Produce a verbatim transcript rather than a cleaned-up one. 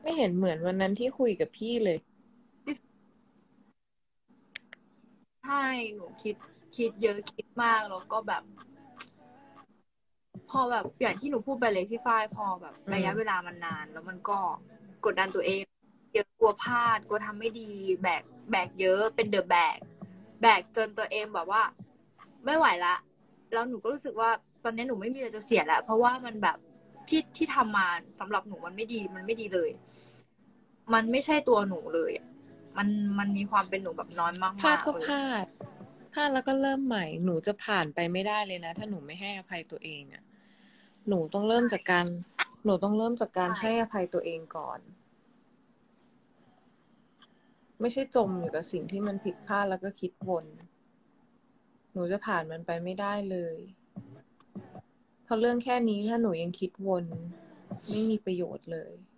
ไม่เห็นเหมือนวันนั้นที่คุยกับพี่เลยใช่หนูคิดคิดเยอะคิดมากแล้วก็แบบ พอแบบอย่างที่หนูพูดไปเลยพี่ฝ้ายพอแบบระยะเวลามันนานแล้วมันก็กดดันตัวเองเยอะกลัวพลาดกลัวทำไม่ดีแบกแบกเยอะเป็นเดอะแบกแบกจนตัวเองแบบว่าไม่ไหวละแล้วหนูก็รู้สึกว่าตอนนี้หนูไม่มีอะไรจะเสียแล้วเพราะว่ามันแบบที่ที่ทำมาสำหรับหนูมันไม่ดีมันไม่ดีเลย มันไม่ใช่ตัวหนูเลยมันมันมีความเป็นหนูแบบน้อยพลาดมากๆเลยก็พลาดพลาดแล้วก็เริ่มใหม่หนูจะผ่านไปไม่ได้เลยนะถ้าหนูไม่ให้อภัยตัวเองอะหนูต้องเริ่มจากการหนูต้องเริ่มจากการให้อภัยตัวเองก่อนไม่ใช่จมอยู่กับสิ่งที่มันผิดพลาดแล้วก็คิดวนหนูจะผ่านมันไปไม่ได้เลยเพราะเรื่องแค่นี้ถ้าหนูยังคิดวนไม่มีประโยชน์เลย